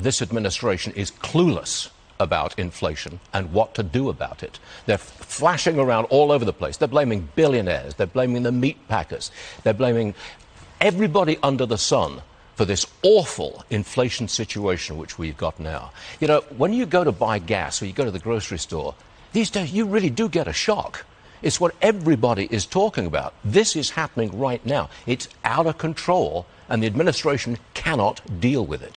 this administration is clueless about inflation and what to do about it. They're flashing around all over the place. They're blaming billionaires. They're blaming the meat packers. They're blaming everybody under the sun for this awful inflation situation which we've got now. You know, when you go to buy gas or you go to the grocery store, these days you really do get a shock. It's what everybody is talking about. This is happening right now. It's out of control, and the administration cannot deal with it.